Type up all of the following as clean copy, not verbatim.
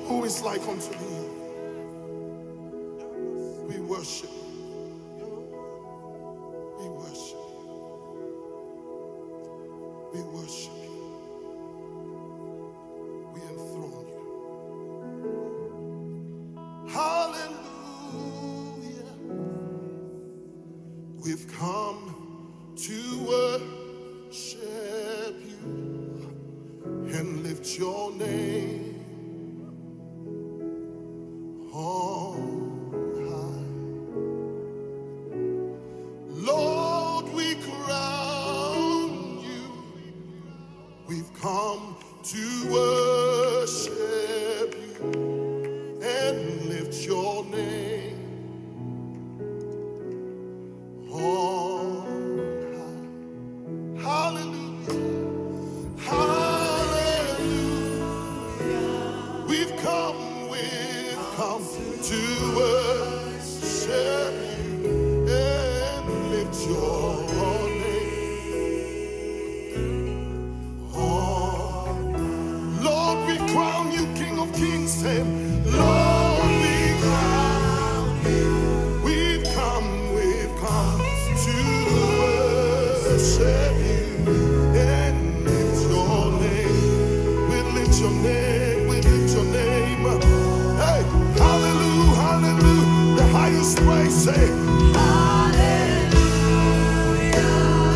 Who is like unto thee? We worship you. We worship you. We worship you. We enthrone you. Hallelujah. We've come to worship you and lift your name on high. Lord, we crown you. We've come to worship you and lift your name on high. Hallelujah. Hallelujah. We've come to worship you and lift your name. Oh, Lord, we crown you King of Kings, and Lord, we crown you. We've come to worship you and lift your name. We lift your name, we lift your name. Hey, hallelujah, hallelujah. The highest praise, say hallelujah.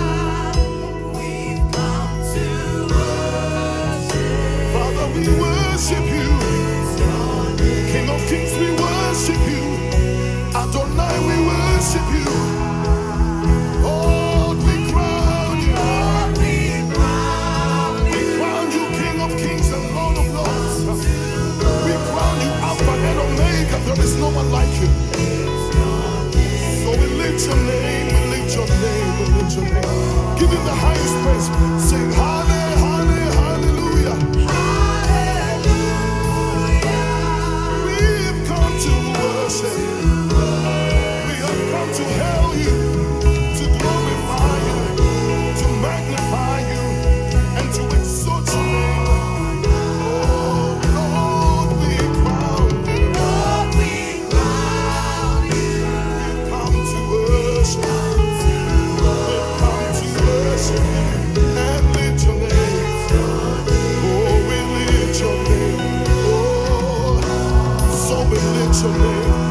We've come to worship. Father, we worship you. King of Kings, we worship you. Adonai, we worship you. Lord, we crown you. Lord, we crown you King of Kings and Lord of Lords. We crown you Alpha and Omega. There is no one like you. So we lift your name, we lift your name, we lift your name. Give him the highest praise. Sing hallelujah, hallelujah. Hallelujah. We've come to worship. We have come to hail you, to glorify you, to magnify you, and to exalt your name. Your name.